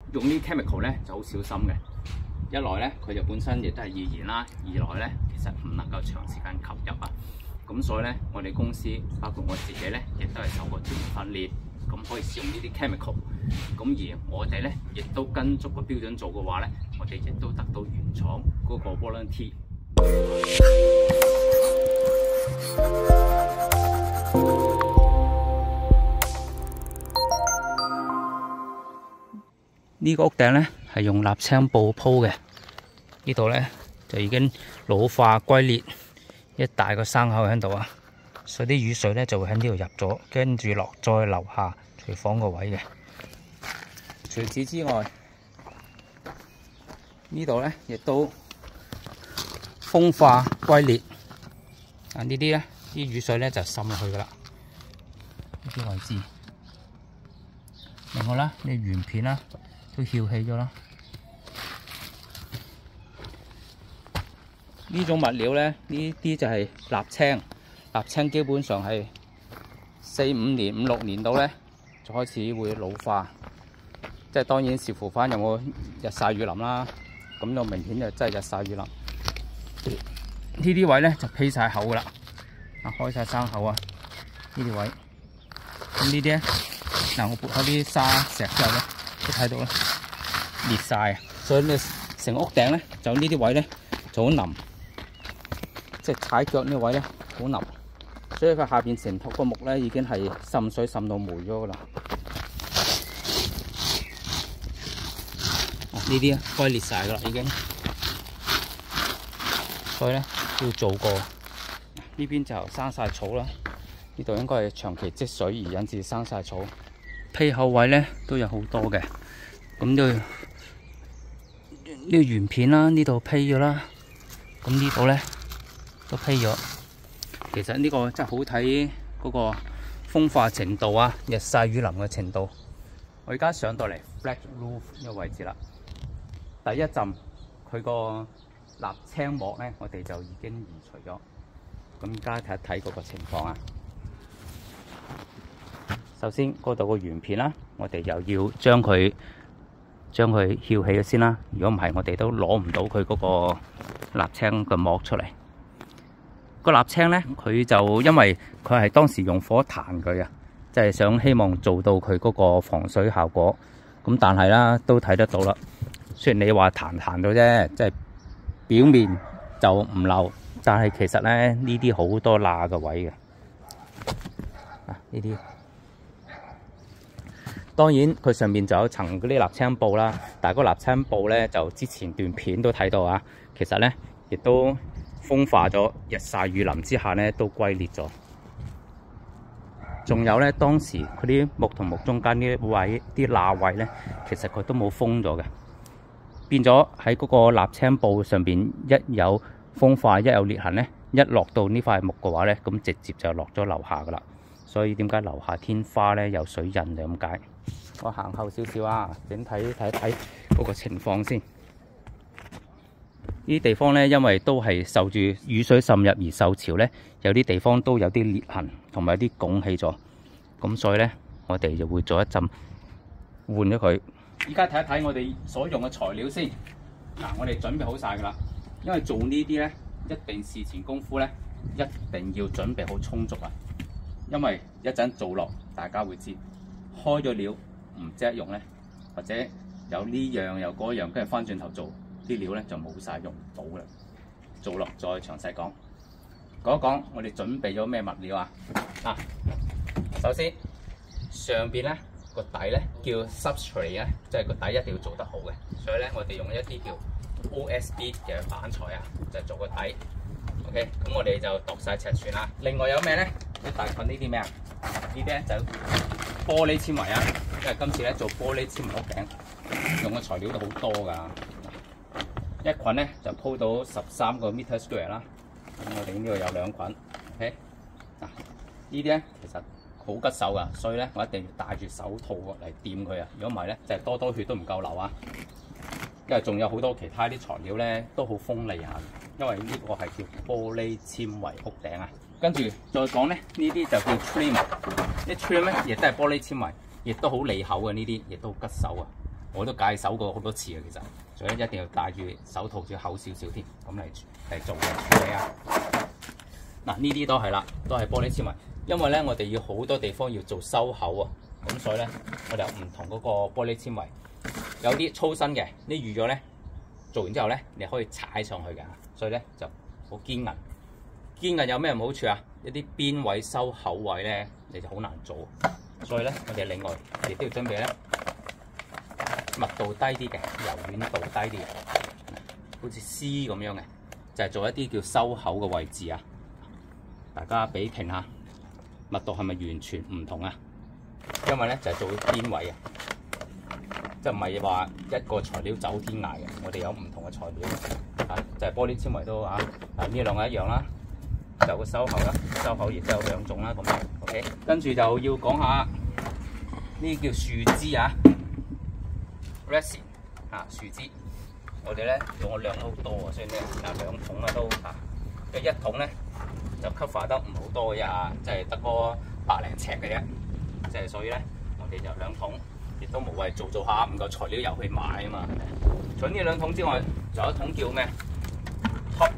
用呢啲 chemical 咧就好小心嘅。一來咧佢就本身亦都係易燃啦，二來咧其實唔能夠長時間吸入啊。咁所以咧，我哋公司包括我自己咧，亦都係受過專業訓練，咁可以使用呢啲 chemical。咁而我哋咧，亦都跟足個標準做嘅話咧，我哋亦都得到原廠嗰個 warranty。呢個屋頂咧係用瀝青布鋪嘅，呢度咧就已經老化龜裂。一大個生口喺度啊，所以啲雨水咧就會喺呢度入咗，跟住再流下廚房個位嘅。除此之外，呢度咧亦都風化龜裂啊！呢啲咧啲雨水咧就滲落去噶啦，呢啲位置。另外啦，啲圓片啦都翹起咗啦。呢種物料咧，呢啲就係瀝青。瀝青基本上係4、5年、5、6年到咧，就開始會老化。即係當然視乎翻有冇日曬雨淋啦。咁就明顯就真係日曬雨淋。呢啲位咧就披晒口噶啦，啊開晒生口啊！呢啲位，咁呢啲咧，嗱我撥開啲沙石之後咧，都睇到啦，裂晒。所以咧，成屋頂咧就呢啲位咧就好腍。即係踩腳呢個位咧，好腍，所以佢下邊成個木咧已經係滲水滲到霉咗噶啦。呢啲龜裂晒噶啦已經，所以咧要做過。呢邊就生晒草啦，呢度應該係長期積水而引致生晒草。披口位咧都有好多嘅，咁呢個圓片啦，呢度披咗啦，咁呢度咧都批咗。其實呢個真係好睇嗰個風化程度啊，日曬雨淋嘅程度。我而家上到嚟 flat roof 呢個位置啦。第一陣佢個瀝青膜咧，我哋就已經移除咗。咁而家睇一睇嗰個情況啊。首先嗰度個圓片啦，我哋又要將佢翹起咗先啦。如果唔係，我哋都攞唔到佢嗰個瀝青嘅膜出嚟。個瀝青咧，佢就因為佢係當時用火彈佢啊，即係想希望做到佢嗰個防水效果。咁但係啦，都睇得到啦。雖然你話彈到啫，即係表面就唔漏，但係其實咧呢啲好多罅嘅位嘅。啊，呢啲當然佢上面就有層嗰啲瀝青布啦，但係嗰瀝青布咧就之前段片都睇到啊，其實咧亦都風化咗，日曬雨淋之下咧都龜裂咗。仲有咧，當時佢啲木同木中間啲位啲罅位咧，其實佢都冇封咗嘅，變咗喺嗰個瀝青布上邊一有風化，一有裂痕咧，一落到呢塊木嘅話咧，咁直接就落咗樓下噶啦。所以點解樓下天花咧有水印就咁解。我行後少少啊，整體睇睇嗰個情況先。呢啲地方咧，因為都係受住雨水滲入而受潮咧，有啲地方都有啲裂痕，同埋有啲拱起咗。咁所以咧，我哋就會做一陣換咗佢。依家睇一睇我哋所用嘅材料先。嗱，我哋準備好晒噶啦。因為做呢啲咧，一定事前功夫咧，一定要準備好充足啊。因為一陣做落，大家會知開咗料唔即刻用咧，或者有呢樣又嗰樣，跟住翻轉頭做。啲料咧就冇晒，用唔到啦。做落再詳細講。講一講我哋準備咗咩物料啊？啊，首先上邊咧個底咧叫 substrate 咧，即係個底一定要做得好嘅。所以咧我哋用一啲叫 OSB 嘅板材啊，就做個底。OK， 咁我哋就度晒尺寸啦。另外有咩咧？一大捆呢啲咩啊？呢啲咧就玻璃纖維啊，因為今次咧做玻璃纖維屋頂用嘅材料都好多㗎。一捆咧就鋪到13個 meter square 啦。咁我哋呢度有2捆 ，OK。嗱，呢啲咧其實好吉手噶，所以咧我一定要戴住手套嚟掂佢啊。如果唔係咧，就係多血都唔夠流啊。因為仲有好多其他啲材料咧都好鋒利下，因為呢個係叫玻璃纖維屋頂啊。跟住再講咧，呢啲就叫 trim。啲 trim 咧亦都係玻璃纖維，亦都好利口嘅，呢啲亦都吉手啊。 我都戒手過好多次啊，其實，所以一定要戴住手套，仲要厚少少添，咁嚟做嘅處理啊。嗱，呢啲都係啦，都係玻璃纖維，因為咧我哋要好多地方要做收口啊，咁所以咧我哋有唔同嗰個玻璃纖維，有啲粗身嘅，你預咗咧做完之後咧你可以踩上去嘅，所以咧就好堅韌。堅韌有咩唔好處啊？一啲邊位收口位咧你就好難做，所以咧我哋另外亦都要準備咧密度低啲嘅、柔軟度低啲嘅，好似絲咁樣嘅，就係做一啲叫收口嘅位置啊。大家比拼下密度係咪完全唔同啊？因為咧就係做邊位啊，即係唔係話一個材料走天涯嘅，我哋有唔同嘅材料啊，就係玻璃纖維都啊，呢兩個一樣啦。就個收口啦，收口亦都有兩種啦，咁 OK。跟住就要講下呢叫樹枝啊 ，resin 啊樹枝。我哋咧用嘅量都好多啊，所以咧兩桶啊都啊，即係一桶咧就 cover 得唔好多嘅啫，即係得個百零尺嘅啫。即係所以咧，我哋就兩桶，亦都無謂做下唔夠材料又去買啊嘛。除咗呢兩桶之外，仲有一桶叫咩 ？Top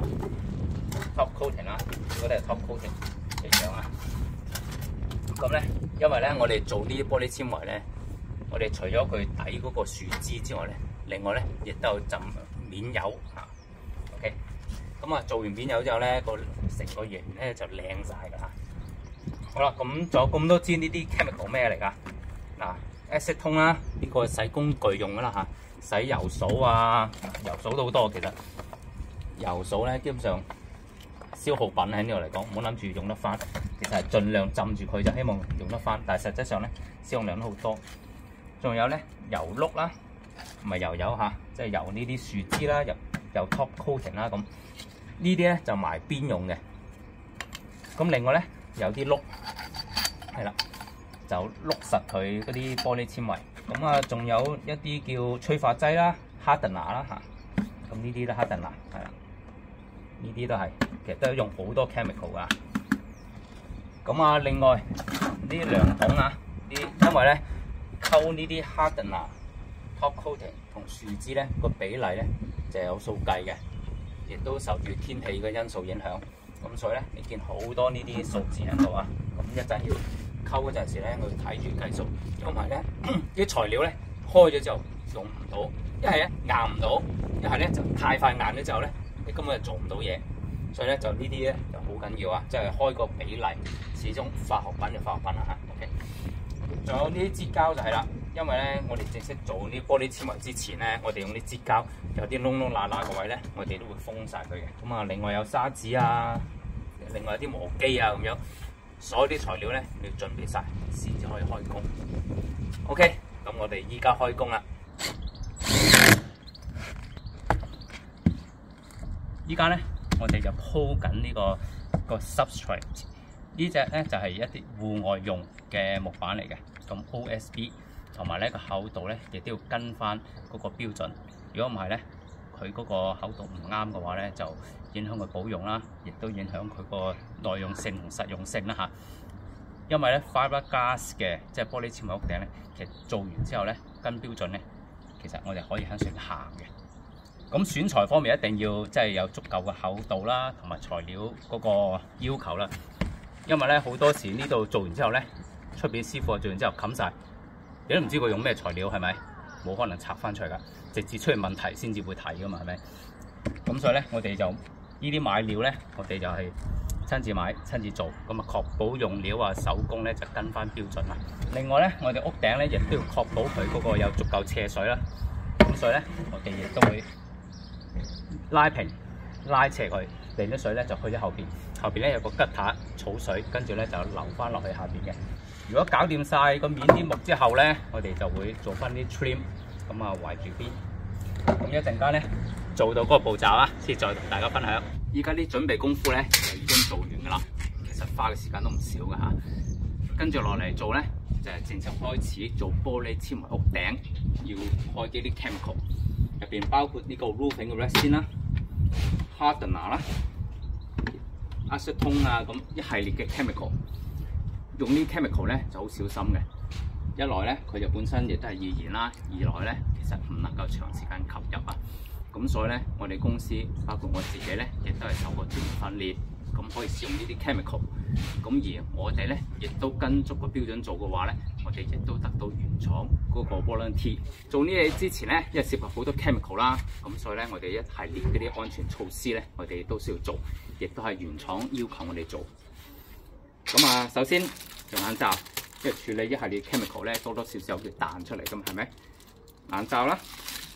coating。Top coating 啦，嗰啲係 top coating 一樣啊。咁咧，因為咧我哋做呢啲玻璃纖維咧，我哋除咗佢底嗰個樹枝之外咧，另外咧亦都有浸面油嚇。OK， 咁啊做完面油之後咧，成個型咧就靚晒㗎啦。好啦，咁仲有咁多支呢啲 chemical 咩嚟㗎？嗱 acetone 啦，呢個係洗工具用㗎啦嚇，洗油掃啊，油掃都好多其實。油掃咧基本上消耗品喺呢度嚟講，唔好諗住用得翻，其實係盡量浸住佢就希望用得翻，但係實際上咧消耗量都好多。仲有咧油碌啦，唔係油嚇，即係油呢啲樹枝啦，油 top coating 啦咁。呢啲咧就埋邊用嘅。咁另外咧有啲碌係啦，就碌實佢嗰啲玻璃纖維。咁啊，仲有一啲叫催化劑啦 hardener 啦嚇。咁呢啲都 hardener 係啦。呢啲都係，其實都用好多 chemical 噶。咁啊，另外呢兩桶啊，因為咧溝呢啲 hardener top coating 同樹枝咧個比例咧就有數計嘅，亦都受住天氣嘅因素影響。咁所以咧，你見好多呢啲數字喺度啊。咁一陣要溝嗰陣時咧，我要睇住計數。同埋咧啲材料咧開咗之後用唔到，一係咧硬唔到，一係咧就太快硬咗之後咧，你根本就做唔到嘢，所以咧就呢啲咧就好緊要啊！即係開個比例，始終化學品就化學品啦嚇。OK， 仲有呢啲擠膠就係啦，因為咧我哋正式做呢玻璃纖維之前咧，我哋用啲擠膠有啲窿窿罅罅個位咧，我哋都會封晒佢嘅。咁啊，另外有砂紙啊，另外有啲磨機啊咁樣，所有啲材料咧你要準備晒先至可以開工。OK， 咁我哋依家開工啦。依家咧，我哋就鋪緊呢個 substrate。呢隻咧就係一啲戶外用嘅木板嚟嘅，咁 OSB 同埋咧個厚度咧亦都要跟翻嗰個標準。如果唔係咧，佢嗰個厚度唔啱嘅話咧，就影響佢保用啦，亦都影響佢個耐用性同實用性啦嚇。因為咧 fiberglass 嘅即係玻璃纖維屋頂咧，其實做完之後咧跟標準咧，其實我哋可以向上行嘅。咁選材方面一定要即係有足夠嘅厚度啦，同埋材料嗰個要求啦。因為咧好多時呢度做完之後咧，出邊師傅做完之後冚晒，你都唔知佢用咩材料係咪？冇可能拆翻出嚟㗎，直至出現問題先至會睇㗎嘛，係咪？咁所以咧，我哋就呢啲買料咧，我哋就係親自買親自做，咁啊確保用料啊手工咧就跟翻標準啦。另外咧，我哋屋頂咧亦都要確保佢嗰個有足夠斜水啦。咁所以咧，我哋亦都會拉平拉斜佢，令啲水咧就去咗後邊。後邊咧有個吉塔儲水，跟住咧就流翻落去下邊嘅。如果搞掂晒個面啲木之後咧，我哋就會做翻啲 trim， 咁啊圍住邊。咁一陣間咧做到嗰個步驟啊，先再同大家分享。依家啲準備功夫咧就已經做完噶啦，其實花嘅時間都唔少噶嚇。跟住落嚟做咧就係正式開始做玻璃纖維屋頂，要開幾啲 chemical， 入邊包括呢個 roofing 嘅 resin 啦、hardener 啦、acetone 啊，咁一系列嘅 chemical。用呢啲 chemical 咧就好小心嘅， 一來咧佢就本身亦都係易燃啦，二來咧其實唔能夠長時間吸入啊。咁所以咧，我哋公司包括我自己咧，亦都係受過專業訓練，咁可以使用呢啲 chemical。咁而我哋咧，亦都跟足個標準做嘅話咧，我哋亦都得到原廠嗰個 warranty。做呢嘢之前咧，因為涉及好多 chemical 啦，咁所以咧，我哋一系列嗰啲安全措施咧，我哋都需要做，亦都係原廠要求我哋做。咁啊，首先做眼罩，即係處理一系列 chemical 咧，多多少少會彈出嚟㗎嘛，係咪？眼罩啦。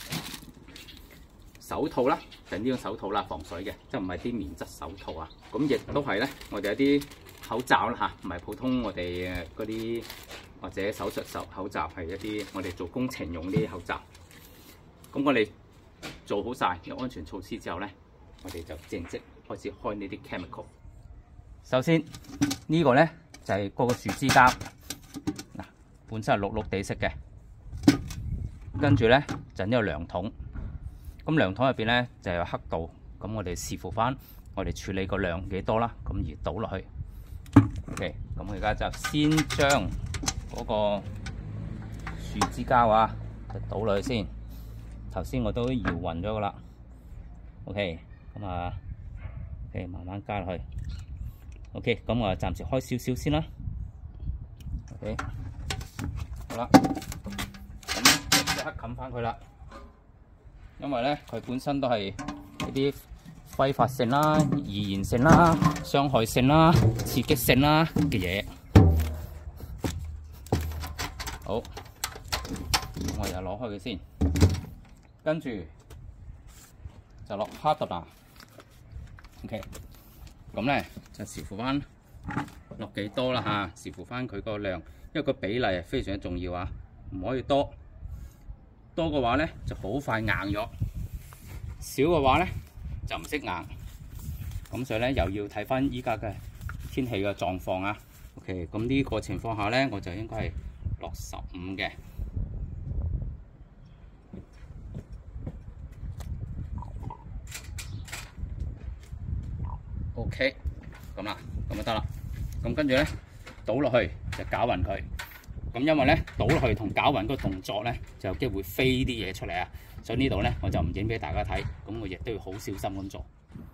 手套啦，就呢種手套啦，防水嘅，即係唔係啲棉質手套啊。咁亦都係咧，我哋有啲口罩啦嚇，唔係普通我哋嗰啲或者手術口罩，係一啲我哋做工程用啲口罩。咁我哋做好晒有安全措施之後咧，我哋就正式開始開呢啲 chemical。首先呢個咧就係嗰個樹脂膠，嗱本身係綠綠地色嘅，跟住咧就呢個量筒。咁量筒入邊咧就有刻度，咁我哋視乎翻我哋處理個量幾多啦，咁而倒落去。OK， 咁我而家就先將嗰個樹脂膠啊，就倒落去先。頭先我都搖勻咗噶啦。OK， 咁啊 ，OK 慢慢加落去。OK， 咁我暫時開少少先啦。OK， 好啦，咁就即刻冚翻佢啦。因為咧，佢本身都係一啲揮發性啦、易燃性啦、傷害性啦、刺激性啦嘅嘢。好，我又攞開佢先，跟住就落哈特啦。OK， 咁咧就視乎翻落幾多啦嚇，視乎翻佢個量，因為個比例係非常之重要啊，唔可以多。多嘅話咧就好快硬咗，少嘅話咧就唔識硬，咁所以咧又要睇翻依家嘅天氣嘅狀況啊。OK， 咁呢個情況下咧我就應該係落15嘅。OK， 咁啦，咁就得啦。咁跟住咧倒落去就攪勻佢。咁因為咧倒落去同攪勻嗰個動作咧，就有機會飛啲嘢出嚟啊，所以呢度咧我就唔影俾大家睇，咁我亦都要好小心咁做。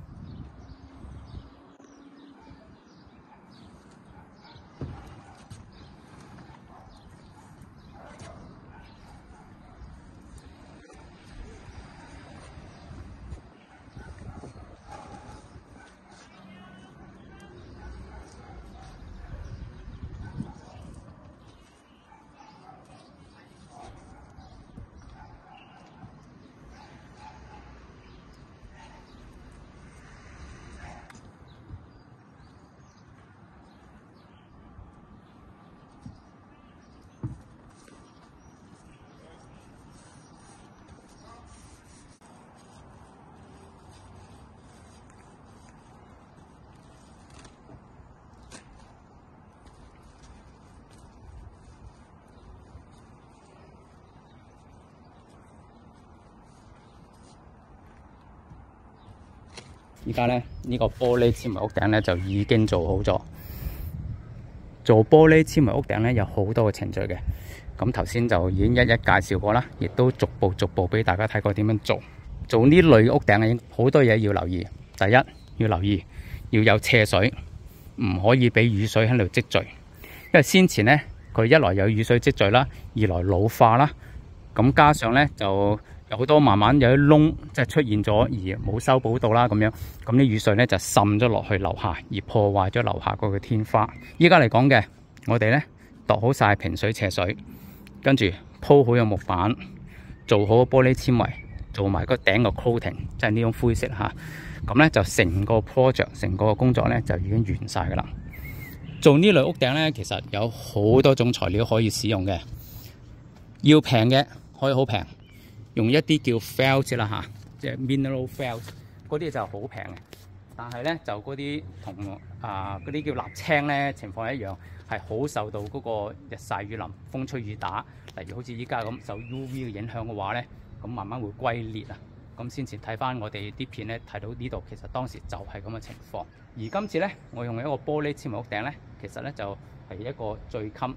而家咧呢個玻璃纖維屋頂咧就已經做好咗。做玻璃纖維屋頂咧有好多個程序嘅，咁頭先就已經一一介紹過啦，亦都逐步俾大家睇過點樣做。做呢類屋頂嘅好多嘢要留意。第一要留意要有斜水，唔可以俾雨水喺度積聚，因為先前咧佢一來有雨水積聚啦，二來老化啦，咁加上咧就有好多慢慢有啲窿，即係出現咗而冇修補到啦，咁樣咁啲雨水咧就滲咗落去樓下，而破壞咗樓下嗰個天花。依家嚟講嘅，我哋咧度好晒平水斜水，跟住鋪好個木板，做好玻璃纖維，做埋個頂個 coating， 即係呢種灰色嚇。咁咧就成個 project 成個工作咧就已經完晒噶啦。做呢類屋頂咧，其實有好多種材料可以使用嘅，要平嘅可以好平。用一啲叫 felt 啦嚇，即係 mineral felt 嗰啲就好平嘅，但係咧就嗰啲同嗰啲叫瀝青咧情況一樣，係好受到嗰個日曬雨淋、風吹雨打，例如好似依家咁受 UV 嘅影響嘅話咧，咁慢慢會龜裂啊。咁先前睇翻我哋啲片咧，睇到呢度其實當時就係咁嘅情況。而今次咧，我用一個玻璃纖維屋頂咧，其實咧就係一個最襟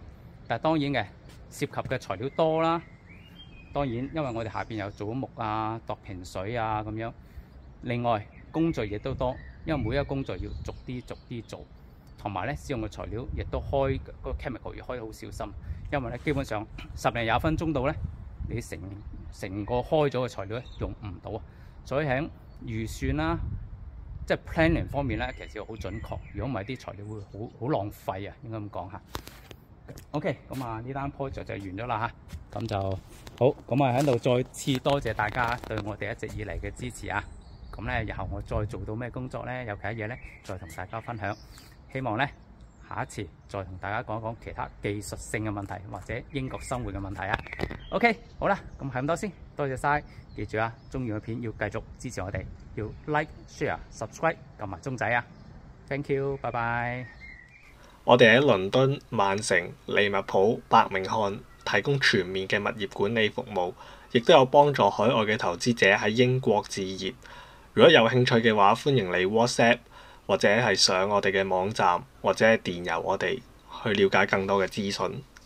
但係當然嘅涉及嘅材料多啦。當然，因為我哋下邊有做木啊、度瓶水啊咁樣。另外工序亦都多，因為每一個工序要逐啲做，同埋咧使用嘅材料亦都開個 chemical 要開得好小心，因為咧基本上10零20分鐘度咧，你成個開咗嘅材料咧用唔到啊。所以喺預算啦，即係 planning 方面咧，其實要好準確。如果唔係，啲材料會好浪費啊，應該咁講嚇。OK， 咁啊呢單 project 就完咗啦嚇，咁就好，咁啊喺度再次多謝大家對我哋一直以嚟嘅支持啊！咁咧日後我再做到咩工作咧，有其他嘢咧，再同大家分享。希望咧下一次再同大家講一講其他技術性嘅問題或者英國生活嘅問題啊。OK， 好啦，咁係咁多先，多謝晒，記住啊，中意嘅片要繼續支持我哋，要 like、share、subscribe 撳埋鐘仔啊 ！Thank you， 拜拜。 我哋喺倫敦、曼城、利物浦、伯明翰提供全面嘅物業管理服務，亦都有幫助海外嘅投資者喺英國置業。如果有興趣嘅話，歡迎你 WhatsApp 或者係上我哋嘅網站或者係電郵我哋去了解更多嘅資訊。